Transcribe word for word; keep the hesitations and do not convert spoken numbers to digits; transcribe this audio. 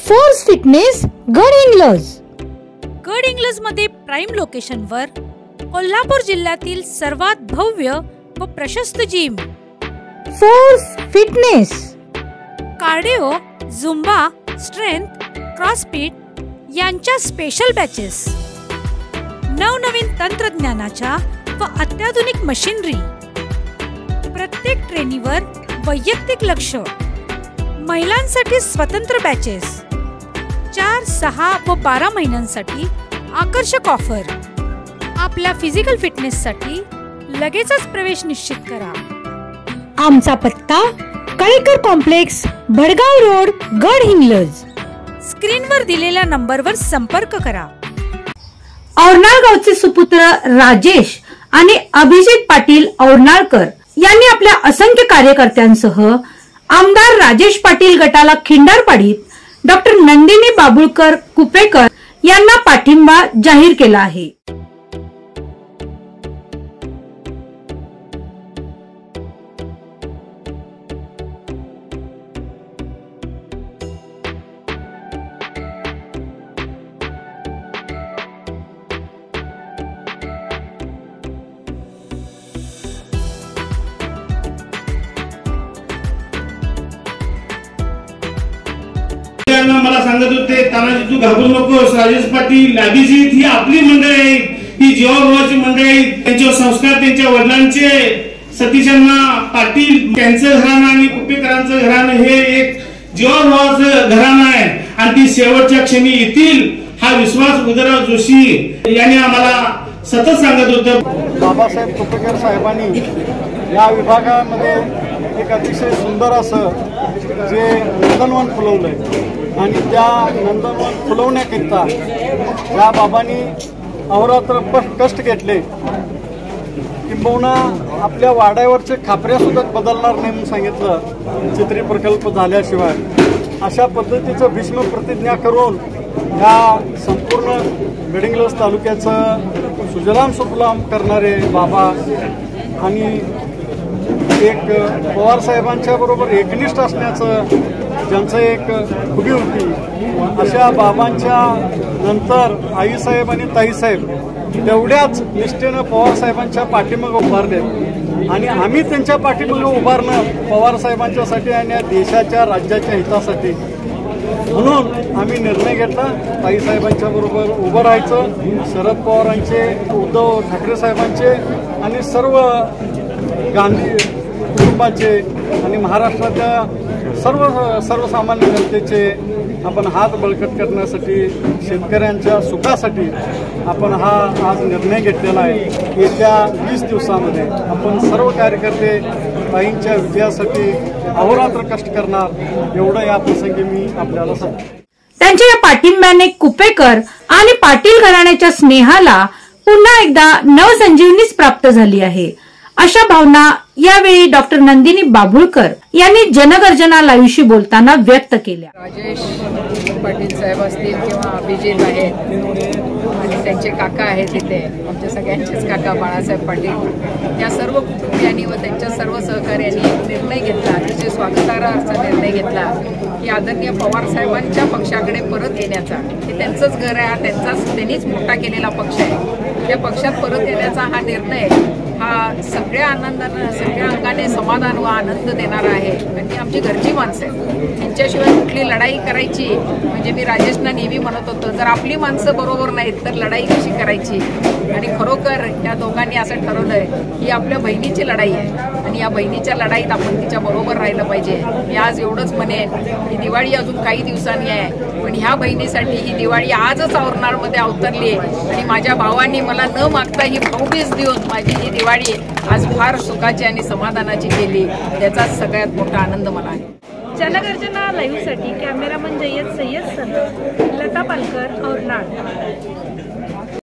Force fitness Gadhinglaj. Gadhinglaj मध्ये prime लोकेशनवर कोल्हापूर जिल्ह्यातील सर्वात भव्य व प्रशस्त gym force fitness. Cardio, zumba, strength, crossfit यांच्या स्पेशल बॅचेस, नवनवीन तंत्रज्ञानाच्या व अत्याधुनिक मशीनरी, प्रत्येक ट्रेनीवर वैयक्तिक लक्ष, महिलांसाठी स्वतंत्र बॅचेस, चार सहा व बारा महिन्यांसाठी आकर्षक ऑफर. आपल्या फिजिकल फिटनेससाठी लगेचच प्रवेश निश्चित करा. आमचा पत्ता कळेकर कॉम्प्लेक्स, भडगाव रोड, गडहिंग्लज. स्क्रीनवर दिलेल्या नंबरवर संपर्क करा. औरनाळ गावचे सुपुत्र राजेश आणि अभिजित पाटील औरनाळकर यांनी आपल्या असंख्य कार्यकर्त्यांसह आमदार राजेश पाटील गटाला खिंडारपाडीत डॉक्टर नंदिनी बाबुळकर कुपेकर यांना पाठिंबा जाहीर केला आहे. मला सांगत होते, तानाजी तू घाबरू नकोस, राजेश पाटील, अभिजित ही आपली मंडळी आहेत, ही जीवाभावाची मंडळी आहेत. त्यांचे संस्कार त्यांच्या वडिलांचे, सतीशांना पाटील त्यांचं घराणं आणि कुपेकरांचं घराणं हे एक जीवाभावाचं घराणं आहे आणि ती शेवटच्या क्षणी येतील हा विश्वास उदयराव जोशी यांनी आम्हाला सतत सांगत होतं. बाबासाहेब कुपेकर साहेबांनी या विभागामध्ये एक अतिशय सुंदर असं जे नंदनवन फुलवलंय आणि त्या नंदनवन फुलवण्याकरिता या बाबांनी अहोरात्र कष्ट घेतले. किंबहुना आपल्या वाड्यावरचे खापऱ्या सुद्धा बदलणार नाही म्हणून सांगितलं चित्री प्रकल्प झाल्याशिवाय. अशा पद्धतीचं भीष्म प्रतिज्ञा करून या संपूर्ण गडहिंग्लज तालुक्याचं सुजलाम सुफलाम करणारे बाबा आणि एक पवार साहेबांच्या बरोबर एकनिष्ठ असण्याचं ज्यांचं एक खुबी होती, अशा बाबांच्या नंतर आईसाहेब आणि ताईसाहेब तेवढ्याच निष्ठेनं पवार साहेबांच्या पाठीमागे उभारले आणि आम्ही त्यांच्या पाठीमागे उभारणं पवार साहेबांच्यासाठी आणि या देशाच्या राज्याच्या हितासाठी. म्हणून आम्ही निर्णय घेतला ताईसाहेबांच्या बरोबर उभं राहायचं. शरद पवारांचे, उद्धव ठाकरे साहेबांचे आणि सर्व गांधी कुटुंबाचे आणि महाराष्ट्राच्या सर्व सर्वसामान्य जनतेचे आपण हात बळकट करण्यासाठी, शेतकऱ्यांच्या सुखासाठी आपण हा आज निर्णय घेतलेला आहे. येत्या वीस दिवसामध्ये आपण सर्व कार्यकर्ते ताईंच्या विजयासाठी अहोरात्र कष्ट करणार एवढं या प्रसंगी मी आपल्याला सांगतो. त्यांच्या या पाठिंब्याने कुपेकर आणि पाटील घराण्याच्या स्नेहाला पुन्हा एकदा नवसंजीवनीच प्राप्त झाली आहे, अशा भावना यावेळी डॉक्टर नंदिनी बाबुळकर यांनी जनगर्जना लाईव्हशी बोलताना व्यक्त केल्या. राजेश पाटील साहेब असतील किंवा अभिजित आहेत आणि त्यांचे काका आहेत, तिथे आमच्या सगळ्यांचेच काका बाळासाहेब पाटील, या सर्व कुटुंबियांनी व त्यांच्या सर्व सहकार्यांनी निर्णय घेतला, अतिशय स्वागतार्ह असा निर्णय घेतला की आदरणीय पवार साहेबांच्या पक्षाकडे परत येण्याचा. हे त्यांचंच घर आहे, हा त्यांचाच त्यांनीच मोठा केलेला पक्ष आहे. त्या पक्षात परत येण्याचा हा निर्णय हा सगळ्या आनंदानं, सगळ्या अंगाने समाधान व आनंद देणारा आहे. आणि ती आमची घरची माणसं आहेत, त्यांच्याशिवाय कुठली लढाई करायची म्हणजे मी राजेशना नेहमी म्हणत होतो, जर आपली माणसं बरोबर नाहीत तर लढाई कशी करायची. आणि खरोखर या दोघांनी असं ठरवलंय ही आपल्या बहिणीची लढाई आहे आणि या बहिणीच्या लढाईत आपण तिच्या बरोबर राहिलं पाहिजे. मी आज एवढंच म्हणेन ही दिवाळी अजून काही दिवसांनी आहे, पण ह्या बहिणीसाठी ही दिवाळी आजच औरनाळमध्ये अवतरली आणि माझ्या भावांनी मला न मागता ही भाऊबीज देऊन माझी ही दिवाळी आज फार सुखाची आणि समाधानाची केली, त्याचा सगळ्यात मोठा आनंद मला आहे. जनगर्जना लाईव्हसाठी कॅमेरामन जय्यद सय्यद सह लता पालकर, औरनाळ.